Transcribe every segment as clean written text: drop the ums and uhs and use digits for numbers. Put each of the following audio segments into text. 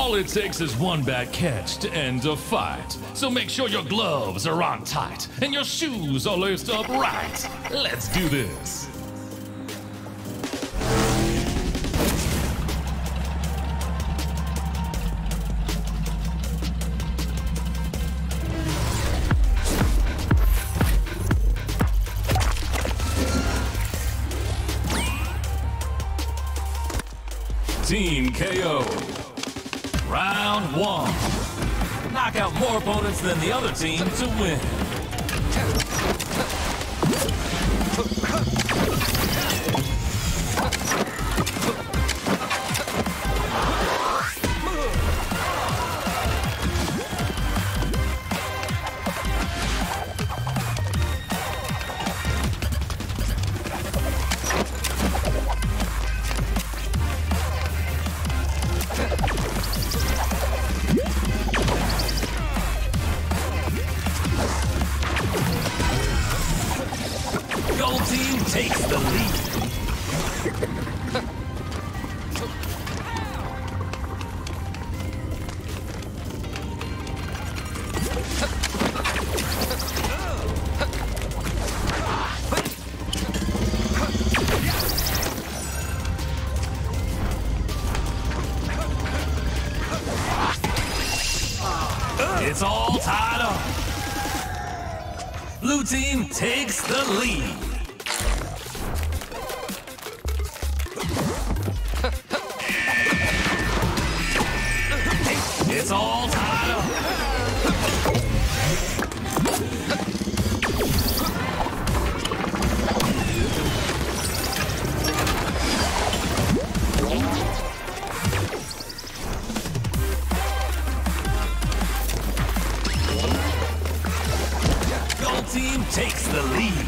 All it takes is one bad catch to end a fight. So make sure your gloves are on tight and your shoes are laced up right. Let's do this. Team KO. Round 1. Knock out more opponents than the other team to win. Gold team takes the lead. It's all tied up. Blue team takes the lead. It's all tied up. Gold team takes the lead.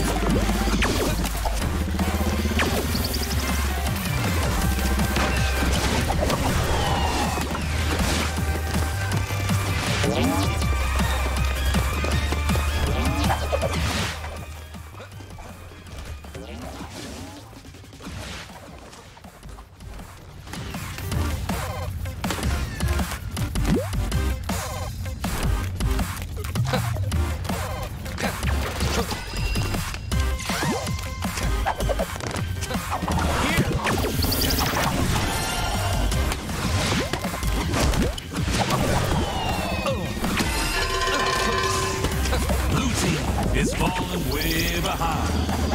Is falling way behind.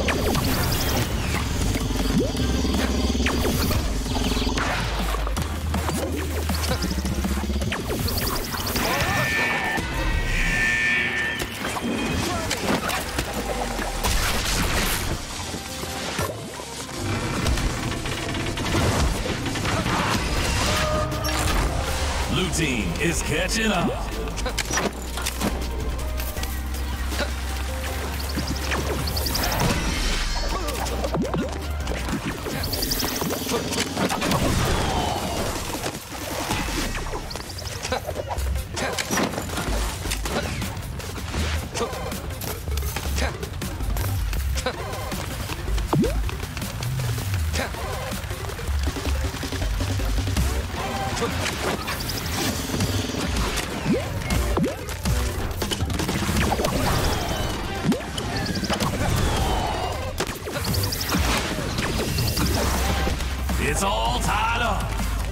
Blue team is catching up. It's all tied up.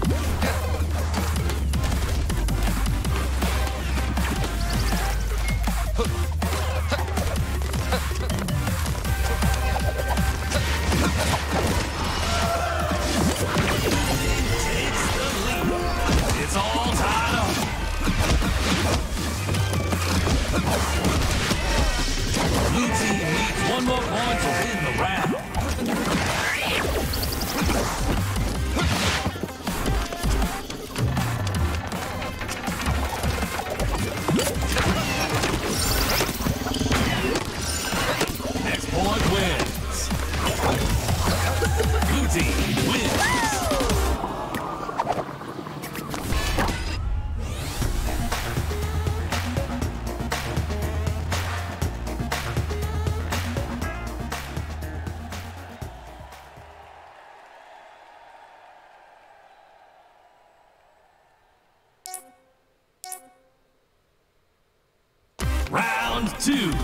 It's all tied up. Blue team needs one more point to win the round. Next point wins. Blue team wins. 2.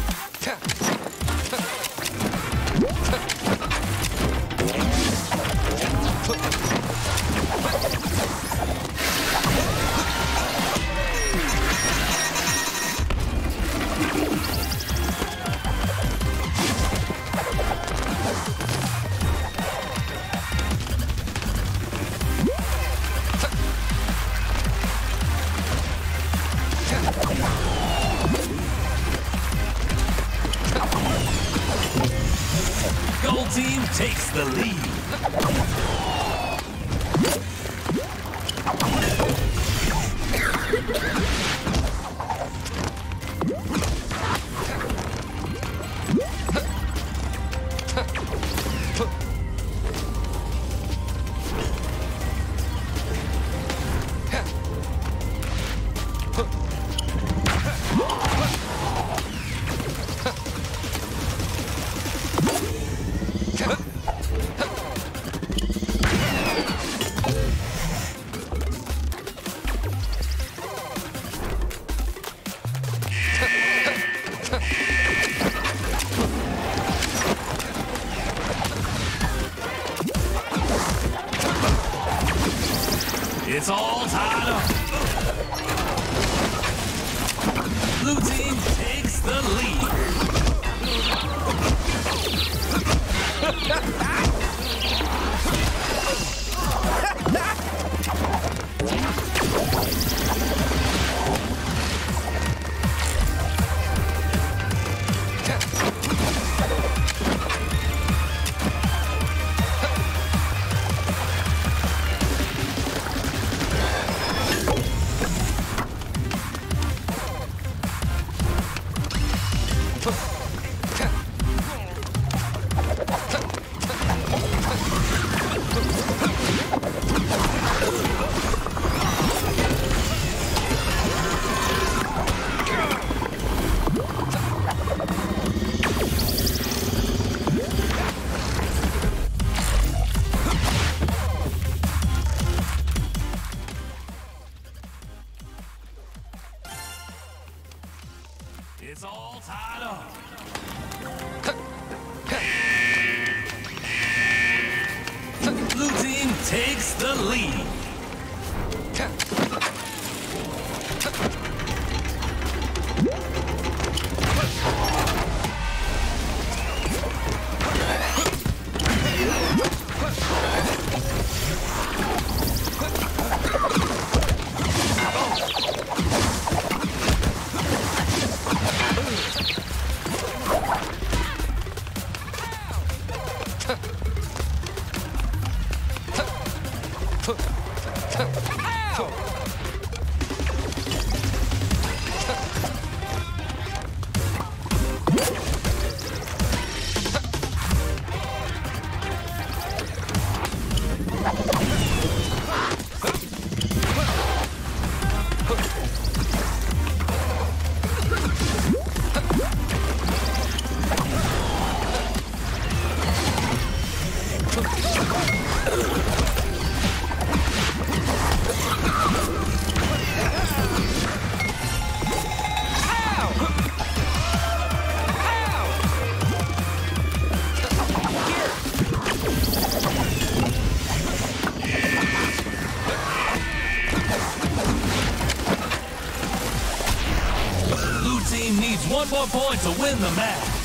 Gold team takes the lead. It's all tied up. Blue team takes the lead. It's all tied up. Blue team takes the lead. Blue team needs one more point to win the match.